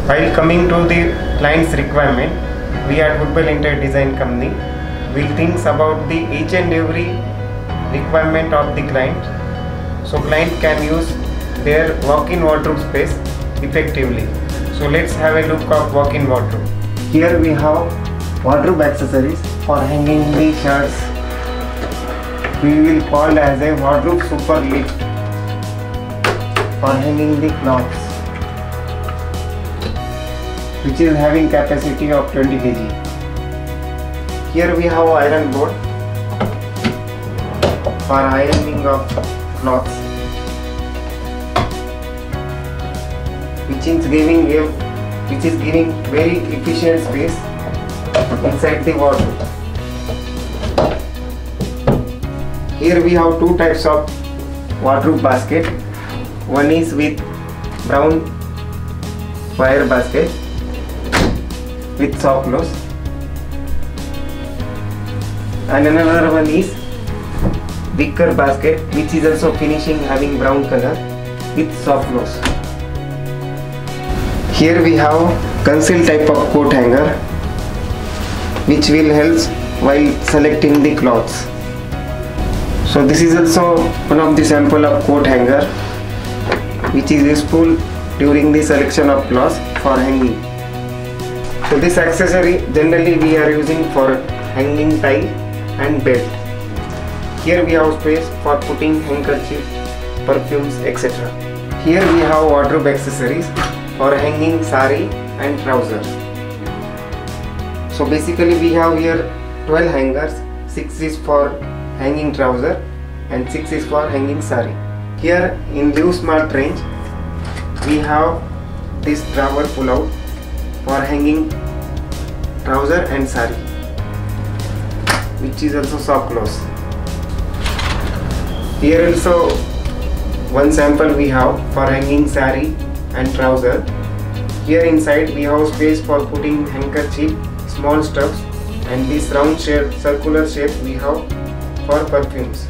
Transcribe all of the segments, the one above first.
While coming to the client's requirement, we at WUDBELL Interior Design Company will think about the each and every requirement of the client, so client can use their walk-in wardrobe space effectively. So let's have a look of walk-in wardrobe. Here we have wardrobe accessories for hanging the shirts. We will call as a wardrobe super lift for hanging the clothes, which is having capacity of 20 kg. Here we have iron board for ironing of cloths, which is giving very efficient space inside the wardrobe. Here we have two types of wardrobe basket. One is with brown wire basket with soft close, and another one is wicker basket, which is also finishing having brown color with soft close. Here we have conceal type of coat hanger, which will help while selecting the clothes. So this is also one of the sample of coat hanger, which is useful during the selection of clothes for hanging. So this accessory generally we are using for hanging tie and belt. Here we have space for putting handkerchief, perfumes, etc. Here we have wardrobe accessories for hanging sari and trousers. So basically we have here 12 hangers, 6 is for hanging trouser and 6 is for hanging sari. Here in Live Smart range we have this drawer pull out for hanging trouser and sari, which is also soft close. Here also one sample we have for hanging sari and trouser. Here inside we have space for putting handkerchief, small stuffs, and this round shape, circular shape we have for perfumes.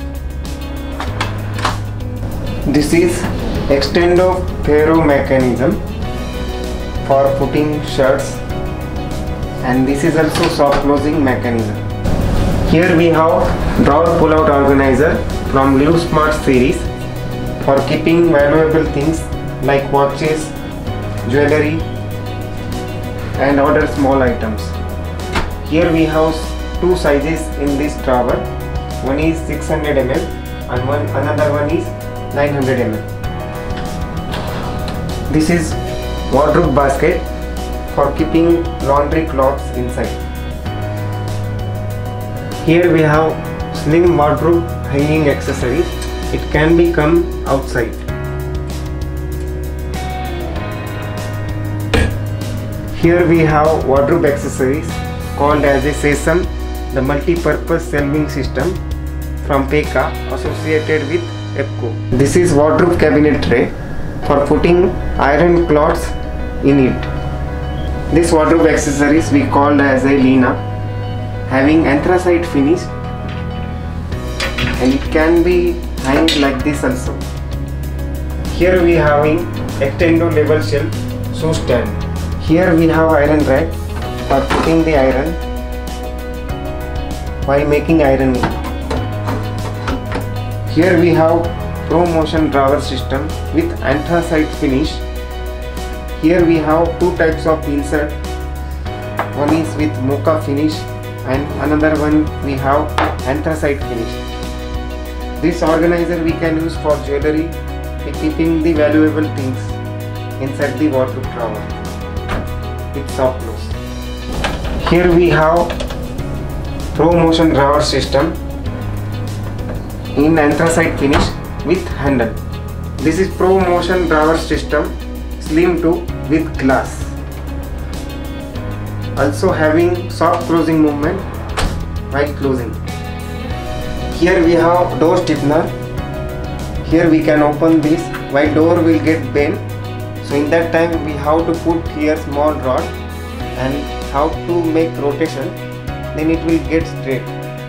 This is extendo ferro mechanism for putting shirts, and this is also soft closing mechanism. Here we have drawer pull out organizer from Live Smart series for keeping valuable things like watches, jewelry and other small items. Here we have two sizes in this drawer. One is 600 ml and another one is 900 ml. This is wardrobe basket for keeping laundry clothes inside. Here we have slim wardrobe hanging accessories. It can be come outside. Here we have wardrobe accessories called as a Sesame, the multi-purpose shelving system from Peka associated with Ebco. This is wardrobe cabinet tray for putting iron cloths in it. This wardrobe accessories we called as a Lina, having anthracite finish, and it can be hanged like this also. Here we having extendo level shelf shoe stand. Here we have iron rack for putting the iron while making ironing. Here we have Pro Motion drawer system with anthracite finish. Here we have two types of insert. One is with mocha finish and another one we have anthracite finish. This organizer we can use for jewelry, keeping the valuable things inside the wardrobe drawer with soft close. Here we have Pro Motion drawer system in anthracite finish with handle. This is Pro Motion drawer system slim to with glass, also having soft closing movement while closing. Here we have door stiffener. Here we can open this while door will get bent. So in that time we have to put here small rod and how to make rotation, then it will get straight.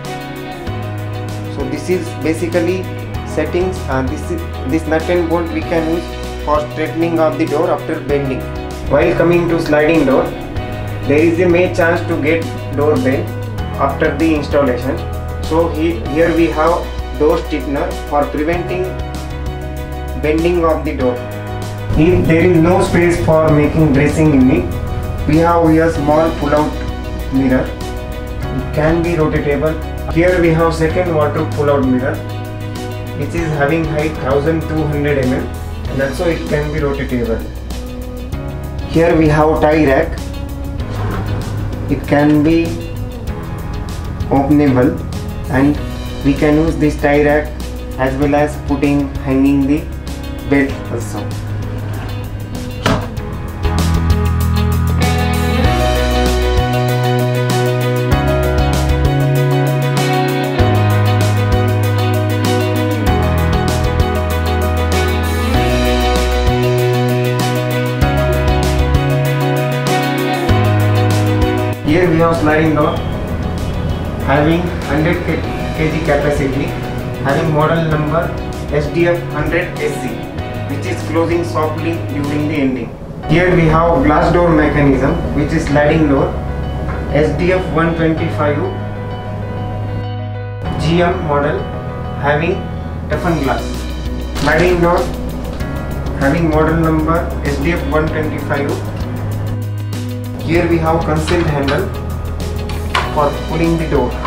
So this is basically settings, and this nut and bolt we can use for straightening of the door after bending. While coming to sliding door, there is a may chance to get door bend after the installation. So here we have door stiffener for preventing bending of the door. If there is no space for making dressing unit, we have here small pull-out mirror. It can be rotatable. Here we have second wardrobe pull-out mirror, which is having height 1200 mm, and also it can be rotatable. Here we have tie rack. It can be openable, and we can use this tie rack as well as hanging the belt also. Here we have sliding door having 100 kg capacity, having model number SDF 100SC, which is closing softly during the ending. Here we have glass door mechanism, which is sliding door SDF 125 GM model, having toughened glass. Sliding door having model number SDF 125. Here we have concealed handle for pulling the door.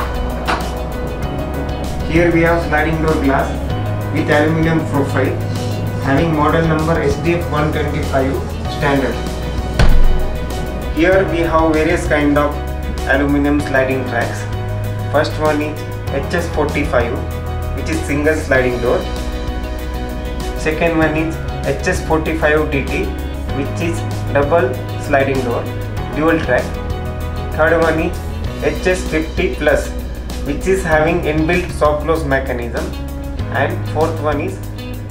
Here we have sliding door glass with aluminium profile, having model number SDF 125 standard. Here we have various kind of aluminium sliding tracks. First one is HS45, which is single sliding door. Second one is HS45TT, which is double sliding door, dual track. Third one is HS50 plus, which is having inbuilt soft close mechanism, and fourth one is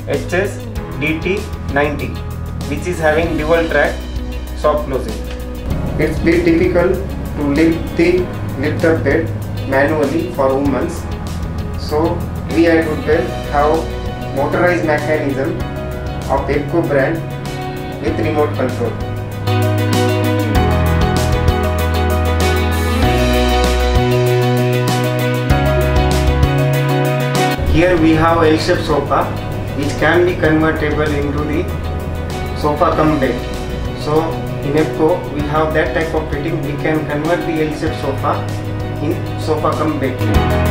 HSDT90, which is having dual track soft closing. It's very difficult to lift the lifter bed manually for women, so we at WUDBELL have motorized mechanism of Ebco brand with remote control. Here we have L-shaped sofa, which can be convertible into the sofa cum bed. So in Ebco we have that type of fitting. We can convert the L-shaped sofa in sofa cum bed.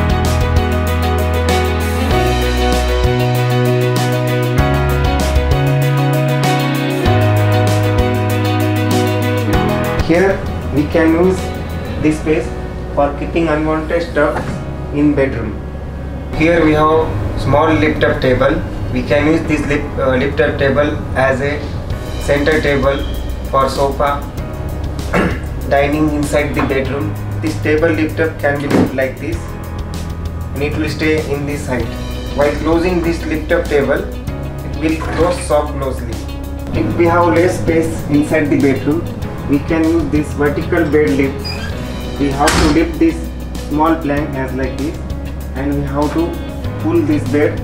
Here we can use this space for keeping unwanted stuff in bedroom. Here we have small lift-up table. We can use this lift-up table as a center table for sofa dining inside the bedroom. This table lift-up can be moved like this, and it will stay in this height. While closing this lift-up table, it will close soft closely. If we have less space inside the bedroom, we can use this vertical bed lift. We have to lift this small plank as like this, and we have to pull this bed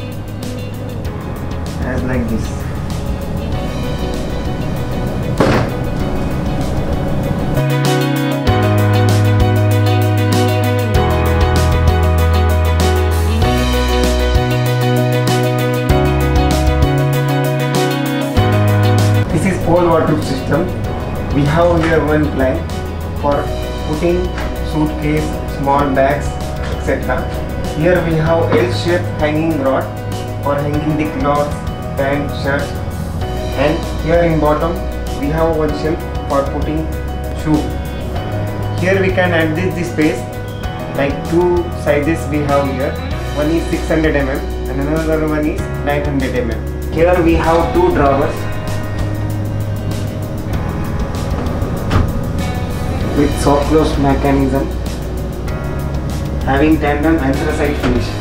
as like this. This is pole wardrobe system. We have here one plank for putting suitcase, small bags, etc. Here we have L-shaped hanging rod for hanging the clothes, pants, shirts, and here in bottom we have one shelf for putting shoe. Here we can adjust the space like two sizes we have here. One is 600 mm and another one is 900 mm. Here we have two drawers with soft close mechanism having tandem anthracite finish.